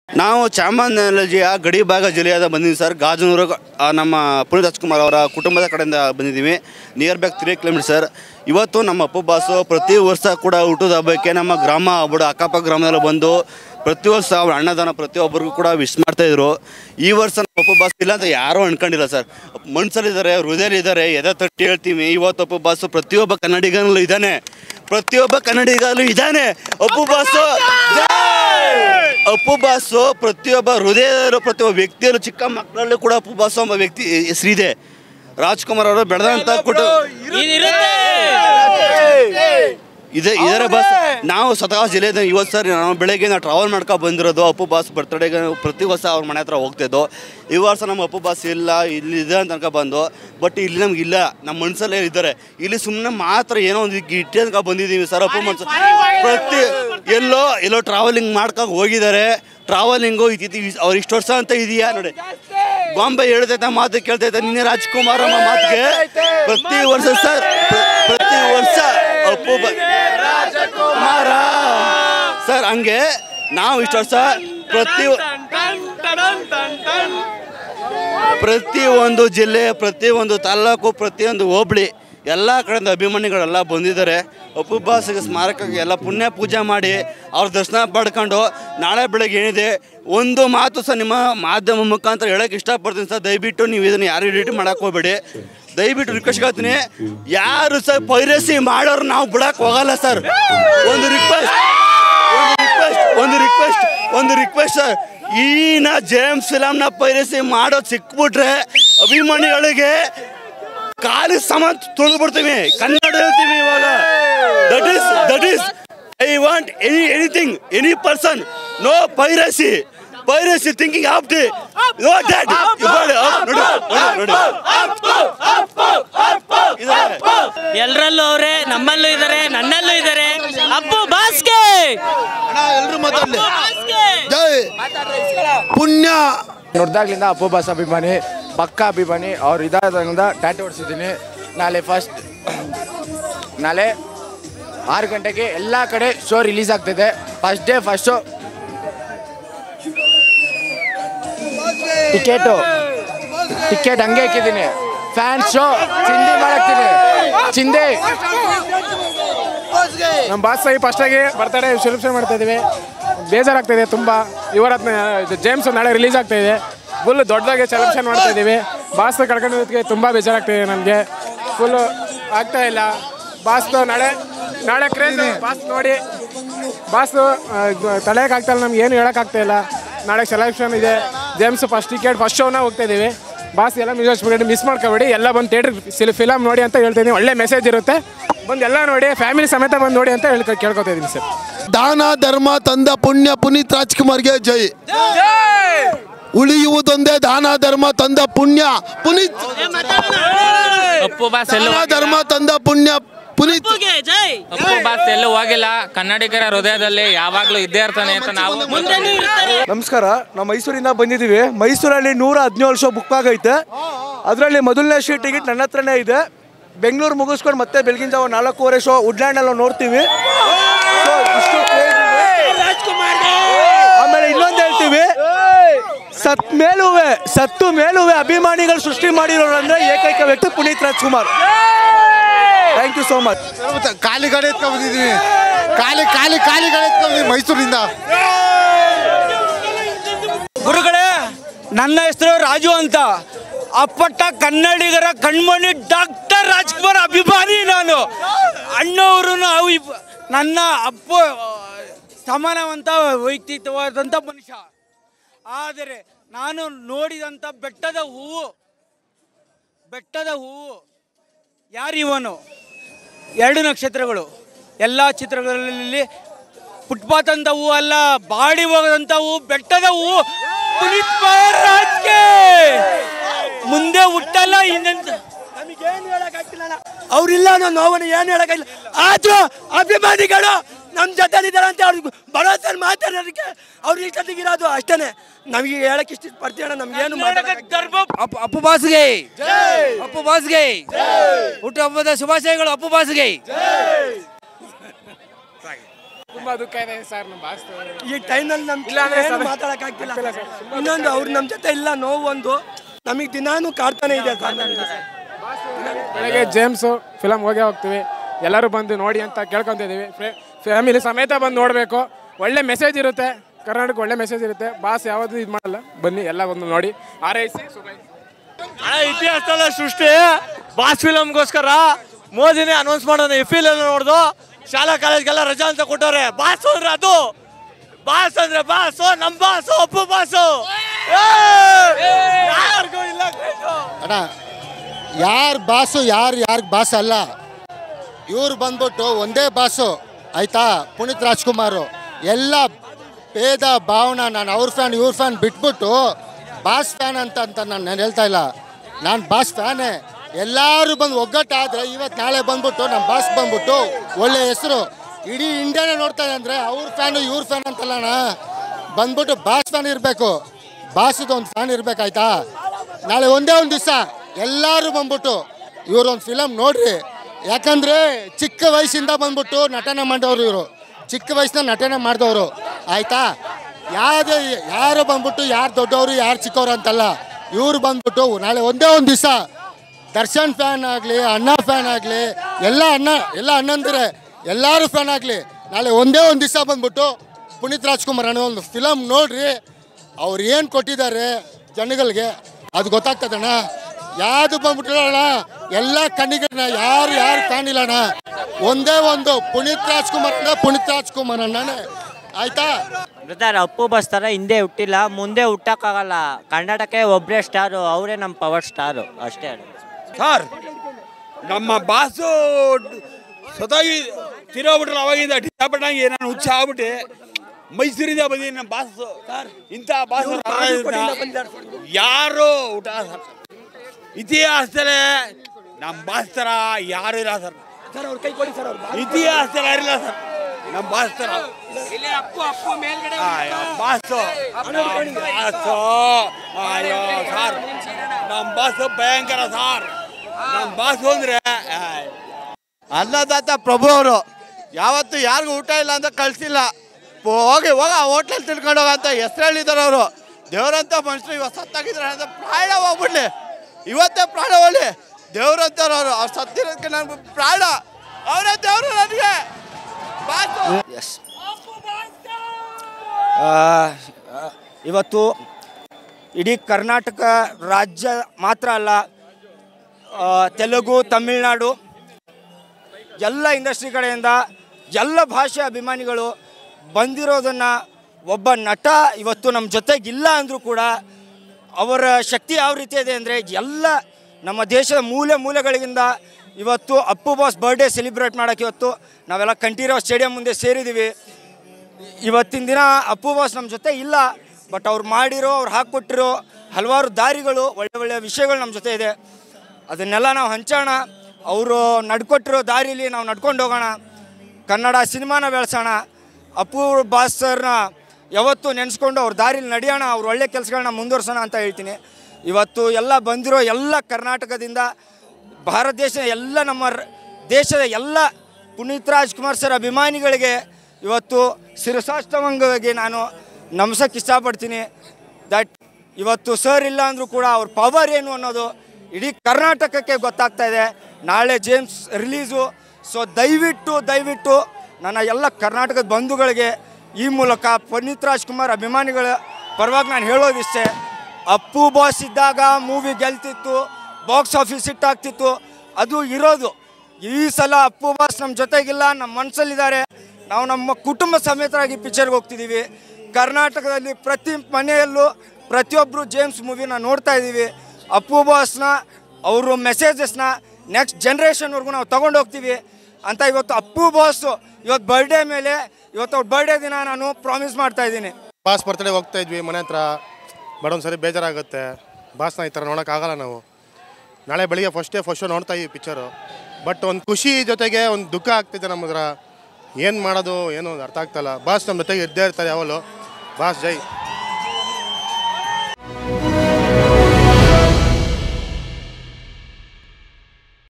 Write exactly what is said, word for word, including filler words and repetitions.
ನಾವು ಚಾಮರಾಜನಗರ ಗಡಿ ಭಾಗ ಜಿಲ್ಲೆಯಾದ ಬಂದಿದ್ದೀವಿ ಸರ್. ಗಾಜನೂರು ನಮ್ಮ ಪುನೀತ್ ರಾಜ್ಕುಮಾರ್ ಅವರ ಕುಟುಂಬದ ಕಡೆಯಿಂದ ಬಂದಿದ್ದೀವಿ. Near back three kilometre sir. ಇವತ್ತು ನಮ್ಮ ಅಪ್ಪು ಬಾಸು ಪ್ರತಿ ವರ್ಷ ಕೂಡ ಹುಟ್ಟದ ಹಬ್ಬಕ್ಕೆ ನಮ್ಮ ಗ್ರಾಮ ಹಬ್ಬ ಅಕ್ಕಪಕ್ಕ ಗ್ರಾಮದಲ್ಲಿ ಬಂದು ಪ್ರತಿ ವರ್ಷ ಅವ್ರ ಅಣ್ಣದಾನ ಪ್ರತಿಯೊಬ್ಬರಿಗೂ ಕೂಡ ವಿಶ್ ಮಾಡ್ತಾಯಿದ್ರು. ಈ ವರ್ಷ ನಮ್ಮ ಅಪ್ಪು ಬಾಸು ಇಲ್ಲ ಅಂತ ಯಾರೂ ಅನ್ಕೊಂಡಿಲ್ಲ ಸರ್. ಮನ್ಸಲ್ಲಿದ್ದಾರೆ, ಹೃದಯದಲ್ಲಿದ್ದಾರೆ, ಎದೆ ತಟ್ಟಿ ಹೇಳ್ತೀವಿ. ಇವತ್ತು ಅಪ್ಪು ಬಾಸು ಪ್ರತಿಯೊಬ್ಬ ಕನ್ನಡಿಗನಲ್ಲೂ ಇದ್ದಾನೆ, ಪ್ರತಿಯೊಬ್ಬ ಕನ್ನಡಿಗಲ್ಲೂ ಇದ್ದಾನೆ ಅಪ್ಪು ಬಾಸು. ಅಪ್ಪು ಬಾಸು ಪ್ರತಿಯೊಬ್ಬ ಹೃದಯದಲ್ಲೂ ಪ್ರತಿಯೊಬ್ಬ ವ್ಯಕ್ತಿಯಲ್ಲೂ ಚಿಕ್ಕ ಮಕ್ಕಳಲ್ಲೂ ಕೂಡ ಅಪ್ಪು ಬಾಸು ಎಂಬ ವ್ಯಕ್ತಿ ಹೆಸರಿದೆ. ರಾಜ್ಕುಮಾರ್ ಅವರು ಬೆಳೆದಂಥ ಕುಟುಂಬ ಇದೆ ಇದರ ಬಸ್. ನಾವು ಸ್ವತಃ ಜಿಲ್ಲೆಯಿಂದ ಇವತ್ತು ಸರ್ ನಾವು ಬೆಳಗ್ಗೆ ನಾವು ಟ್ರಾವೆಲ್ ಮಾಡ್ಕೊಂಡು ಬಂದಿರೋದು ಅಪ್ಪು ಬಾಸ್ ಬರ್ತ್ಡೇಗೆ ಪ್ರತಿ ವರ್ಷ ಅವ್ರ ಮನೆ ಹತ್ರ ಹೋಗ್ತಿದ್ದೋ. ಈ ವರ್ಷ ನಮ್ಮ ಅಪ್ಪು ಬಾಸ್ ಇಲ್ಲ, ಇಲ್ಲಿದೆ ಅಂತ ಅನ್ಕೊ ಬಂದು. ಬಟ್ ಇಲ್ಲಿ ನಮ್ಗೆ ಇಲ್ಲ, ನಮ್ಮ ಮನ್ಸಲ್ಲೇ ಇದ್ದಾರೆ. ಇಲ್ಲಿ ಸುಮ್ಮನೆ ಮಾತ್ರ ಏನೋ ಒಂದು ಇಟ್ಟೆ ಅನ್ಕೊ ಬಂದಿದ್ದೀವಿ ಸರ್. ಅಪ್ಪು ಮನ್ಸು ಪ್ರತಿ ಎಲ್ಲೋ ಎಲ್ಲೋ ಟ್ರಾವೆಲಿಂಗ್ ಮಾಡ್ಕೊಂಡು ಹೋಗಿದ್ದಾರೆ. ಟ್ರಾವೆಲಿಂಗು ಇದ್ದಿದ್ದು ಅವ್ರು ಇಷ್ಟು ವರ್ಷ ಅಂತ ಇದೆಯಾ ನೋಡಿ. ಬಾಂಬೆ ಹೇಳ್ತೈತೆ ಮಾತು ಕೇಳ್ತೈತೆ. ನಿನ್ನೆ ರಾಜ್ಕುಮಾರ್ ಅಮ್ಮ ಮಾತಿಗೆ ಪ್ರತಿ ವರ್ಷ ಸರ್, ಪ್ರತಿ ವರ್ಷ ಅಪ್ಪು ರಾಜಕುಮಾರ ಸರ್. ಹಂಗೆ ನಾವು ಇಷ್ಟು ವರ್ಷ ಪ್ರತಿ ಪ್ರತಿಯೊಂದು ಜಿಲ್ಲೆ, ಪ್ರತಿಯೊಂದು ತಾಲೂಕು, ಪ್ರತಿಯೊಂದು ಹೋಬಳಿ ಎಲ್ಲ ಕಡೆಯಿಂದ ಅಭಿಮಾನಿಗಳೆಲ್ಲ ಬಂದಿದ್ದಾರೆ. ಅಪ್ಪು ಬಾಸ್ಗೆ ಸ್ಮಾರಕಕ್ಕೆ ಎಲ್ಲ ಪುಣ್ಯ ಪೂಜೆ ಮಾಡಿ ಅವ್ರ ದರ್ಶನ ಪಡ್ಕೊಂಡು ನಾಳೆ ಬೆಳಗ್ಗೆ ಏನಿದೆ ಒಂದು ಮಾತು ಸಹ ನಿಮ್ಮ ಮಾಧ್ಯಮ ಮುಖಾಂತರ ಹೇಳೋಕ್ಕೆ ಇಷ್ಟಪಡ್ತೀನಿ ಸರ್. ದಯವಿಟ್ಟು ನೀವು ಇದನ್ನು ಯಾರು ಎಡಿಟ್ ಮಾಡೋಕ್ಕೆ ಹೋಗ್ಬೇಡಿ. ದಯವಿಟ್ಟು ರಿಕ್ವೆಸ್ಟ್ ಹೇಳ್ತೀನಿ, ಯಾರು ಸರ್ ಪೈರಸಿ ಮಾಡೋರು ನಾವು ಬಿಡಕ್ಕೆ ಹೋಗಲ್ಲ ಸರ್. ಒಂದು ರಿಕ್ವೆಸ್ಟ್ ಒಂದು ರಿಕ್ವೆಸ್ಟ್ ಒಂದು ರಿಕ್ವೆಸ್ಟ್ ಒಂದು ರಿಕ್ವೆಸ್ಟ್ ಸರ್. ಈನ ಜೇಮ್ಸ್ ಫಿಲಮ್ನ ಪೈರಸಿ ಮಾಡೋದು ಸಿಕ್ಬಿಟ್ರೆ ಅಭಿಮಾನಿಗಳಿಗೆ ಕಾಲಿ ಸಮಾನ ತುಳಿದು ಬಿಡ್ತೀವಿ. ಕನ್ನಡ ಹೇಳ್ತೀವಿ ಇವಾಗ. That is that is I want any anything any person, no piracy. Piracy thinking of the no that. ಎಲ್ಲರಲ್ಲೂ ಅವರೇ, ನಮ್ಮಲ್ಲೂ ಇದ್ದಾರೆ, ನನ್ನಲ್ಲೂ ಇದ್ದಾರೆ. ಅಪ್ಪು ಬಾಸ್ಗೆ ಎಲ್ಲರೂ ಮಾತಾಡಲಿ. ಜೈ ಪುಣ್ಯ. ನೋಡ್ದಾಗ್ಲಿಂದ ಅಪ್ಪು ಬಾಸ್ ಅಭಿಮಾನಿ, ಪಕ್ಕ ಅಭಿಮಾನಿ. ಅವ್ರು ಇದಾದ್ರಿಂದ ಟ್ಯಾಟು ಹೊಡಿಸಿದ್ದೀನಿ. ನಾಳೆ ಫಸ್ಟ್ ನಾಳೆ ಆರು ಗಂಟೆಗೆ ಎಲ್ಲ ಕಡೆ ಶೋ ರಿಲೀಸ್ ಆಗ್ತಿದೆ. First day first show. Ticket ticket ಹಂಗೆ ಹಾಕಿದ್ದೀನಿ. ಫ್ಯಾನ್ ಶೋ ಚಿಂದಿ ಮಾಡಾಕ್ತೀನಿ. ಚಿಂದಿ ನಮ್ಮ ಬಾಸ್ ಸಾಹಿ ಫಸ್ಟಾಗಿ ಬರ್ತಾರೆ ಸೆಲೆಬ್ರೇಷನ್ ಮಾಡ್ತಾ ಇದ್ದೀವಿ. ಬೇಜಾರಾಗ್ತಾಯಿದೆ ತುಂಬ. ಇವರ ಜೇಮ್ಸ್ ನಾಳೆ ರಿಲೀಸ್ ಆಗ್ತಾಯಿದೆ. ಫುಲ್ ದೊಡ್ಡದಾಗಿ ಸೆಲೆಬ್ರೇಷನ್ ಮಾಡ್ತಾ ಇದ್ದೀವಿ. ಬಾಸ್ ಕಳ್ಕೊಂಡಿದ್ದಕ್ಕೆ ತುಂಬ ಬೇಜಾರಾಗ್ತಾಯಿದೆ ನನಗೆ. ಫುಲ್ಲು ಆಗ್ತಾ ಇಲ್ಲ. ಬಾಸ್ದು ನಾಳೆ ನಾಳೆ ಕ್ರೇಜ್. ಬಾಸ್ ನೋಡಿ, ಬಾಸು ತಲೆಗೆ ಆಗ್ತಾಯಿಲ್ಲ, ನಮ್ಗೆ ಏನು ಹೇಳೋಕ್ಕಾಗ್ತಾಯಿಲ್ಲ. ನಾಳೆ ಸೆಲೆಬ್ರೇಷನ್ ಇದೆ. ಜೇಮ್ಸ್ ಫಸ್ಟ್ ಟಿಕೆಟ್ ಫಸ್ಟ್ ಶೋನ ಹೋಗ್ತಾ ಇದ್ದೀವಿ. ಬಾಸ್ ಎಲ್ಲ ಮ್ಯೂಸಿಕ್ ಮಿಸ್ ಮಾಡ್ಕೋಬೇಡಿ. ಎಲ್ಲ ಬಂದು ಥಿಯೇಟ್ರ್ ಫಿಲಮ್ ನೋಡಿ ಅಂತ ಹೇಳ್ತೀನಿ. ಒಳ್ಳೆ ಮೆಸೇಜ್ ಇರುತ್ತೆ. ಬಂದು ಎಲ್ಲ ನೋಡಿ, ಫ್ಯಾಮಿಲಿ ಸಮೇತ ಬಂದು ನೋಡಿ ಅಂತ ಹೇಳ್ಕೊ ಕೇಳ್ಕೊತಾ ಇದ್ದೀನಿ ಸರ್. ದಾನ ಧರ್ಮ ತಂದ ಪುಣ್ಯ ಪುನೀತ್ ರಾಜ್ಕುಮಾರ್ಗೆ ಜೈ. ಉಳಿಯುವುದೊಂದೇ ದಾನ ಧರ್ಮ ತಂದ ಪುಣ್ಯ ಪುನೀತ್. ಅಪ್ಪು ಬಾಸ್ ಎಲ್ಲೂ ಧರ್ಮ ತಂದ ಪುಣ್ಯ ಪುನೀತ್. ಅಪ್ಪು ಬಾಸ್ ಎಲ್ಲೂ ಹೋಗಿಲ್ಲ. ಕನ್ನಡಿಗರ ಹೃದಯದಲ್ಲಿ ಯಾವಾಗಲೂ ಇದ್ದೇ ಇರ್ತಾನೆ ಅಂತ ನಾವು. ನಮಸ್ಕಾರ, ನಾವು ಮೈಸೂರಿಂದ ಬಂದಿದ್ದೀವಿ. ಮೈಸೂರಲ್ಲಿ ನೂರ ಹದಿನೇಳು ಶೋ ಬುಕ್ ಆಗೈತೆ. ಅದರಲ್ಲಿ ಮೊದಲನೇ ಶೀ ಟಿಕೆಟ್ ನನ್ನ ಹತ್ರನೇ ಇದೆ. ಬೆಂಗಳೂರು ಮುಗಿಸ್ಕೊಂಡು ಮತ್ತೆ ಬೆಳಗಿನ ಜಾವ ನಾಲ್ಕೂವರೆ ಶೋ ವುಡ್ಲ್ಯಾಂಡಲ್ಲಿ ನೋಡ್ತೀವಿ. ಆಮೇಲೆ ಇನ್ನೊಂದು ಹೇಳ್ತೀವಿ, ಸತ್ ಮೇಲುವೆ ಸತ್ತು ಮೇಲುವೆ ಅಭಿಮಾನಿಗಳು ಸೃಷ್ಟಿ ಮಾಡಿರೋರು ಅಂದರೆ ಏಕೈಕ ವ್ಯಕ್ತಿ Puneeth Rajkumar. Thank you so much. ಖಾಲಿ ಗಾಡಿ ಎತ್ಕೊಂಡು ಬಂದಿದ್ದೀವಿ. ಖಾಲಿ ಖಾಲಿ ಖಾಲಿ ಗಾಡಿ ಎತ್ಕೊಂಡು ಬಂದಿದ್ದೀವಿ ಮೈಸೂರಿಂದ. ಗುರುಗಳೇ, ನನ್ನ ಹೆಸರು ರಾಜು ಅಂತ. ಅಪ್ಪಟ್ಟ ಕನ್ನಡಿಗರ ಕಣ್ಮಣಿ ಡಾಕ್ಟರ್ ರಾಜ್ಕುಮಾರ್ ಅಭಿಮಾನಿ ನಾನು. ಅಣ್ಣವರು ಅವು ನನ್ನ ಅಪ್ಪ ಸಮಾನವಂತ ವ್ಯಕ್ತಿತ್ವವಾದಂಥ ಮನುಷ್ಯ. ಆದರೆ ನಾನು ನೋಡಿದಂಥ ಬೆಟ್ಟದ ಹೂವು ಬೆಟ್ಟದ ಹೂವು ಯಾರಿವನು ಎರಡು ನಕ್ಷತ್ರಗಳು. ಎಲ್ಲ ಚಿತ್ರಗಳಲ್ಲಿ ಫುಟ್ಪಾತ್ ಅಂತ ಹೂವು ಅಲ್ಲ, ಬಾಡಿ ಹೋಗದಂಥ ಹೂವು, ಬೆಟ್ಟದ ಹೂವು ಪುನೀತ್ ರಾಜ್ಗೆ ಮುಂದೆ ಹುಟ್ಟಲ್ಲ. ಇನ್ನೊಂದು ನಮಗೇನು ಹೇಳೋಕ್ಕಾಗ್ತಿಲ್ಲ. ಅವ್ರಿಲ್ಲ ಅನ್ನೋ ನೋವನ್ನು ಏನು ಹೇಳೋಕ್ಕಾಗಿಲ್ಲ. ಆದರೂ ಅಭಿಮಾನಿಗಳು ನಮ್ಮ ಜೊತೆಲಿದ್ದಾರೆ ಅಂತ ಅವ್ರಿಗೆ ಭರವಸೆ ಮಾತಾಡೋದಕ್ಕೆ ಅವ್ರು ಇಷ್ಟೊತ್ತಿಗಿರೋದು ಅಷ್ಟೇ. ನಮಗೆ ಹೇಳಕ್ಕೆ ಇಷ್ಟ ಪಡ್ತೀವಿ ಅಣ್ಣ. ನಮ್ಗೇನು ಅಪ್ಪು ಬಾಸ್ಗೆ ಅಪ್ಪು ಬಾಸ್ಗೆ ಹುಟ್ಟುಹಬ್ಬದ ಶುಭಾಶಯಗಳು. ಅಪ್ಪು ಬಾಸ್ಗೆ ತುಂಬಾ ದುಃಖ ಇದೆ ಸರ್ ನಮ್ಮ ಬಾಸ್ ಈ ಟೈಮ್ನಲ್ಲಿ ನಮ್ಗೆ ಮಾತಾಡಕ್ಕಾಗ್ತಿಲ್ಲ. ಇನ್ನೊಂದು ಅವ್ರು ನಮ್ಮ ಜೊತೆ ಇಲ್ಲ, ನೋವು ಒಂದು ನಮಗೆ ದಿನಾನು ಕಾಡ್ತಾನೆ ಇದೆ ಸರ್. ಬೆಳಗ್ಗೆ ಜೇಮ್ಸು ಫಿಲಮ್ ಹೋಗೇ ಹೋಗ್ತೀವಿ, ಎಲ್ಲರೂ ಬಂದು ನೋಡಿ ಅಂತ ಕೇಳ್ಕೊತಿದ್ದೀವಿ. ಫ್ಯಾಮಿಲಿ ಸಮೇತ ಬಂದು ನೋಡಬೇಕು. ಒಳ್ಳೆ ಮೆಸೇಜ್ ಇರುತ್ತೆ, ಕರ್ನಾಟಕ ಒಳ್ಳೆ ಮೆಸೇಜ್ ಇರುತ್ತೆ. ಬಾಸ್ ಯಾವುದು ಇದು ಮಾಡಲ್ಲ, ಬನ್ನಿ ಎಲ್ಲ ಒಂದು ನೋಡಿ ಆರೈಸಿ. ಹಣ ಇತಿಹಾಸದ ಸೃಷ್ಟಿ ಬಾಸ್ ಫಿಲಮ್ಗೋಸ್ಕರ ಮೋದಿನೇ ಅನೌನ್ಸ್ ಮಾಡೋಣ. ಎಫ್ ಇಲ್ ನೋಡ್ದು ಶಾಲಾ ಕಾಲೇಜ್ಗೆಲ್ಲ ರಜಾ ಅಂತ ಕೊಟ್ಟವ್ರೆ. ಬಾಸ್ ಅಂದ್ರೆ ಅದು, ಬಾಸ್ ಅಂದ್ರೆ ಬಾಸು, ನಮ್ಮ ಬಾಸು, ಅಪ್ಪು ಬಾಸು. ಯಾರಿಗೂ ಇಲ್ಲ ಅಣ್ಣ, ಯಾರು ಬಾಸು ಯಾರು ಯಾರಿಗೆ ಬಾಸ್ ಅಲ್ಲ. ಇವ್ರು ಬಂದ್ಬಿಟ್ಟು ಒಂದೇ ಬಾಸು ಆಯ್ತಾ. ಪುನೀತ್ ರಾಜ್ಕುಮಾರು ಎಲ್ಲ ಭೇದ ಭಾವನ, ನಾನು ಅವ್ರ ಫ್ಯಾನ್ ಇವ್ರ ಫ್ಯಾನ್ ಬಿಟ್ಬಿಟ್ಟು ಬಾಸ್ ಫ್ಯಾನ್ ಅಂತ ಅಂತ ನಾನು ನಾನು ಹೇಳ್ತಾ ಇಲ್ಲ. ನಾನು ಬಾಸ್ ಫ್ಯಾನೇ. ಎಲ್ಲರೂ ಬಂದು ಒಗ್ಗಟ್ಟಾದರೆ ಇವತ್ತು ನಾಳೆ ಬಂದ್ಬಿಟ್ಟು ನಮ್ಮ ಬಾಸ್ ಬಂದ್ಬಿಟ್ಟು ಒಳ್ಳೆ ಹೆಸರು ಇಡೀ ಇಂಡಿಯಾನೇ ನೋಡ್ತಾನೆ ಅಂದರೆ ಅವ್ರ ಫ್ಯಾನು ಇವ್ರ ಫ್ಯಾನ್ ಅಂತಲ್ಲಣ್ಣ. ಬಂದ್ಬಿಟ್ಟು ಬಾಸ್ ಫ್ಯಾನ್ ಇರಬೇಕು, ಬಾಸದ ಒಂದು ಫ್ಯಾನ್ ಇರಬೇಕಾಯ್ತಾ. ನಾಳೆ ಒಂದೇ ಒಂದು ದಿವಸ ಎಲ್ಲರೂ ಬಂದ್ಬಿಟ್ಟು ಇವರೊಂದು ಫಿಲಮ್ ನೋಡ್ರಿ. ಯಾಕಂದರೆ ಚಿಕ್ಕ ವಯಸ್ಸಿಂದ ಬಂದ್ಬಿಟ್ಟು ನಟನೆ ಮಾಡಿದವರು ಇವರು, ಚಿಕ್ಕ ವಯಸ್ಸಿನ ನಟನೆ ಮಾಡಿದವರು ಆಯಿತಾ. ಯಾವುದೇ ಯಾರು ಬಂದ್ಬಿಟ್ಟು ಯಾರು ದೊಡ್ಡವರು ಯಾರು ಚಿಕ್ಕವರು ಅಂತಲ್ಲ. ಇವರು ಬಂದ್ಬಿಟ್ಟು ನಾಳೆ ಒಂದೇ ಒಂದು ದಿವಸ ದರ್ಶನ್ ಫ್ಯಾನ್ ಆಗಲಿ, ಅಣ್ಣ ಫ್ಯಾನ್ ಆಗಲಿ, ಎಲ್ಲ ಅಣ್ಣ ಎಲ್ಲ ಅಣ್ಣಂದಿರೆ ಎಲ್ಲರೂ ಫ್ಯಾನ್ ಆಗಲಿ, ನಾಳೆ ಒಂದೇ ಒಂದು ದಿವಸ ಬಂದ್ಬಿಟ್ಟು ಪುನೀತ್ ರಾಜ್ಕುಮಾರ್ ಅನ್ನೋ ಒಂದು ಫಿಲಮ್ ನೋಡ್ರಿ. ಅವ್ರು ಏನು ಕೊಟ್ಟಿದ್ದಾರೆ ಜನಗಳಿಗೆ ಅದು ಗೊತ್ತಾಗ್ತದಣ್ಣ. ಯಾವುದು ಬಂದ್ಬಿಟ್ಟಿರೋಣ ಎಲ್ಲ ಕಣ್ಣಿಗಣ್ಣ, ಯಾರು ಯಾರು ಕಾಣಿಲ್ಲಣ್ಣ. ಒಂದೇ ಒಂದು ಪುನೀತ್ ರಾಜ್ಕುಮಾರ್ ಅಣ್ಣ, ಪುನೀತ್ ರಾಜ್ಕುಮಾರ್ ಅಣ್ಣನೇ ಆಯ್ತಾ. ಬ್ರದರ್, ಅಪ್ಪು ಬಾಸ್ ಥರ ಹಿಂದೆ ಹುಟ್ಟಿಲ್ಲ, ಮುಂದೆ ಹುಟ್ಟಕ್ಕಾಗಲ್ಲ. ಕರ್ನಾಟಕ ಒಬ್ಬರೇ ಸ್ಟಾರು, ಅವರೇ ನಮ್ಮ ಪವರ್ ಸ್ಟಾರು ಅಷ್ಟೇ. ಸರ್, ನಮ್ಮ ಬಾಸು ಸ್ವತಃ ತಿರೋಗ್ಬಿಟ್ರಲ್ಲ ಅವಾಗಿಂದ ಡಿಸಾಪಟ್ಟಾಗಿ ನಾನು ಹುಚ್ಚ ಆಗ್ಬಿಟ್ಟು ಮೈಸೂರಿಂದ ಬಂದಿದ್ದೀನಿ. ನಮ್ಮ ಬಾಸು ಇಂಥ ಬಾಸು ಯಾರು ಊಟ ಸರ್ ಇತಿಹಾಸದಲ್ಲೇ ನಮ್ಮ ಬಾಸ್ ಥರ ಯಾರು ಇಲ್ಲ ಸರ್. ಇತಿಹಾಸದಲ್ಲಿ ಯಾರಿಲ್ಲ ಸರ್ ನಮ್ಮ ಬಾಸ್ ಥರ. ಬಾಸು ಬಾಸು ಅಯ್ಯೋ ಸರ್, ನಮ್ಮ ಬಾಸು ಭಯಂಕರ ಸರ್. ನಮ್ಮ ಬಾಸು ಅಂದರೆ ಅನ್ನದಾತ ಪ್ರಭು ಅವರು ಯಾವತ್ತು ಯಾರಿಗೂ ಊಟ ಇಲ್ಲ ಅಂತ ಕಳಿಸಿಲ್ಲ. ಹೋಗಿ ಹೋಗ ಹೋಟ್ಲಲ್ಲಿ ತಿಳ್ಕೊಂಡು ಹೋಗಂತ ಹೆಸರು ಹೇಳಿದ್ದಾರೆ ಅವರು. ದೇವರಂತ ಮನುಷ್ಯರು ಇವತ್ತು ಸತ್ತಾಗಿದ್ದಾರೆ ಅಂತ ಪ್ರಾಣ ಹೋಗ್ಬಿಡ್ಲಿ, ಇವತ್ತೇ ಪ್ರಾಣ ಹೋಗ್ಲಿ. ದೇವ್ರಂತಾರ ಅವರು, ಅವ್ರು ಸತ್ತಿರೋದಕ್ಕೆ ನನಗೆ ಪ್ರಾಣ, ಅವರೇ ದೇವರು ನನಗೆ. ಎಸ್, ಇವತ್ತು ಇಡೀ ಕರ್ನಾಟಕ ರಾಜ್ಯ ಮಾತ್ರ ಅಲ್ಲ, ತೆಲುಗು, ತಮಿಳುನಾಡು ಎಲ್ಲ ಇಂಡಸ್ಟ್ರಿ ಕಡೆಯಿಂದ ಎಲ್ಲ ಭಾಷೆ ಅಭಿಮಾನಿಗಳು ಬಂದಿರೋದನ್ನು, ಒಬ್ಬ ನಟ ಇವತ್ತು ನಮ್ಮ ಜೊತೆಗಿಲ್ಲ ಅಂದರೂ ಕೂಡ ಅವರ ಶಕ್ತಿ ಯಾವ ರೀತಿ ಇದೆ ಅಂದರೆ ಎಲ್ಲ ನಮ್ಮ ದೇಶದ ಮೂಲೆ ಮೂಲೆಗಳಿಂದ ಇವತ್ತು ಅಪ್ಪು ಬಾಸ್ ಬರ್ಡೇ ಸೆಲಿಬ್ರೇಟ್ ಮಾಡೋಕ್ಕೆ ಇವತ್ತು ನಾವೆಲ್ಲ ಕಂಠೀರವ ಸ್ಟೇಡಿಯಂ ಮುಂದೆ ಸೇರಿದ್ದೀವಿ. ಇವತ್ತಿನ ದಿನ ಅಪ್ಪು ಬಾಸ್ ನಮ್ಮ ಜೊತೆ ಇಲ್ಲ, ಬಟ್ ಅವ್ರು ಮಾಡಿರೋ ಅವ್ರು ಹಾಕ್ಕೊಟ್ಟಿರೋ ಹಲವಾರು ದಾರಿಗಳು, ಒಳ್ಳೆ ಒಳ್ಳೆಯ ವಿಷಯಗಳು ನಮ್ಮ ಜೊತೆ ಇದೆ. ಅದನ್ನೆಲ್ಲ ನಾವು ಹಂಚೋಣ. ಅವರು ನಡ್ಕೊಟ್ಟಿರೋ ದಾರಿಲಿ ನಾವು ನಡ್ಕೊಂಡು ಹೋಗೋಣ, ಕನ್ನಡ ಸಿನಿಮಾನ ಬೆಳೆಸೋಣ. ಅಪ್ಪು ಬಾಸ್ ಸರ್ನ ಯಾವತ್ತೂ ನೆನೆಸ್ಕೊಂಡು ಅವ್ರ ದಾರಿಲಿ ನಡೆಯೋಣ, ಅವ್ರು ಒಳ್ಳೆ ಕೆಲಸಗಳನ್ನ ಮುಂದುವರ್ಸೋಣ ಅಂತ ಹೇಳ್ತೀನಿ. ಇವತ್ತು ಎಲ್ಲ ಬಂದಿರೋ ಎಲ್ಲ ಕರ್ನಾಟಕದಿಂದ, ಭಾರತ ದೇಶ ಎಲ್ಲ ನಮ್ಮ ದೇಶದ ಎಲ್ಲ ಪುನೀತ್ ರಾಜ್ಕುಮಾರ್ ಸರ್ ಅಭಿಮಾನಿಗಳಿಗೆ ಇವತ್ತು ಶಿರಸಾಷ್ಟವಂಗವಾಗಿ ನಾನು ನಮ್ಸೋಕ್ಕೆ ಇಷ್ಟಪಡ್ತೀನಿ. ದಟ್ ಇವತ್ತು ಸರ್ ಇಲ್ಲ ಅಂದರೂ ಕೂಡ ಅವ್ರ ಪವರ್ ಏನು ಅನ್ನೋದು ಇಡೀ ಕರ್ನಾಟಕಕ್ಕೆ ಗೊತ್ತಾಗ್ತಾ ಇದೆ. ನಾಳೆ ಜೇಮ್ಸ್ ರಿಲೀಸು. ಸೊ ದಯವಿಟ್ಟು ದಯವಿಟ್ಟು ನನ್ನ ಎಲ್ಲ ಕರ್ನಾಟಕದ ಬಂಧುಗಳಿಗೆ ಈ ಮೂಲಕ ಪುನೀತ್ ರಾಜ್ಕುಮಾರ್ ಅಭಿಮಾನಿಗಳ ಪರವಾಗಿ ನಾನು ಹೇಳೋದಿಷ್ಟೇ, ಅಪ್ಪು ಬಾಸ್ ಇದ್ದಾಗ ಮೂವಿ ಗೆಲ್ತಿತ್ತು, ಬಾಕ್ಸ್ ಆಫೀಸ್ ಹಿಟ್ ಆಗ್ತಿತ್ತು, ಅದು ಇರೋದು. ಈ ಸಲ ಅಪ್ಪು ಬಾಸ್ ನಮ್ಮ ಜೊತೆಗಿಲ್ಲ, ನಮ್ಮ ಮನಸ್ಸಲ್ಲಿದ್ದಾರೆ. ನಾವು ನಮ್ಮ ಕುಟುಂಬ ಸಮೇತರಾಗಿ ಪಿಕ್ಚರ್ಗೆ ಹೋಗ್ತಿದ್ದೀವಿ. ಕರ್ನಾಟಕದಲ್ಲಿ ಪ್ರತಿ ಮನೆಯಲ್ಲೂ ಪ್ರತಿಯೊಬ್ಬರು ಜೇಮ್ಸ್ ಮೂವಿನ ನೋಡ್ತಾ ಇದ್ದೀವಿ. ಅಪ್ಪು ಬಾಸ್ನ ಅವರು ಮೆಸೇಜಸ್ನ ನೆಕ್ಸ್ಟ್ ಜನ್ರೇಷನ್ವರೆಗೂ ನಾವು ತೊಗೊಂಡು ಹೋಗ್ತೀವಿ ಅಂತ ಇವತ್ತು ಅಪ್ಪು ಬಾಸು ಇವತ್ತು ಬರ್ಡೇ ಮೇಲೆ, ಇವತ್ತು ಅವ್ರ ಬರ್ಡೇ ದಿನ ನಾನು ಪ್ರಾಮಿಸ್ ಮಾಡ್ತಾ ಇದ್ದೀನಿ. ಬಾಸ್ ಬರ್ತಡೇ ಹೋಗ್ತಾ ಇದ್ವಿ ಮನೆ ಹತ್ರ, ಬಟ್ ಒಂದು ಸರಿ ಬೇಜಾರಾಗುತ್ತೆ. ಬಾಸ್ನ ಈ ಥರ ನೋಡೋಕ್ಕಾಗಲ್ಲ ನಾವು. ನಾಳೆ ಬೆಳಿಗ್ಗೆ ಫಸ್ಟ್ ಡೇ ಫಸ್ಟ್ ಶೋ ನೋಡ್ತಾ ಇದ್ದೀವಿ ಪಿಕ್ಚರು. ಬಟ್ ಒಂದು ಖುಷಿ ಜೊತೆಗೆ ಒಂದು ದುಃಖ ಆಗ್ತಿದೆ ನಮ್ಮ ಹತ್ರ. ಏನು ಮಾಡೋದು ಏನು ಅರ್ಥ ಆಗ್ತಾಯಿಲ್ಲ. ಬಾಸ್ ನಮ್ಮ ಜೊತೆಗೆ ಇದ್ದೇ ಇರ್ತಾರೆ ಯಾವಲ್ಲೂ. ಬಾಸ್ ಜೈ.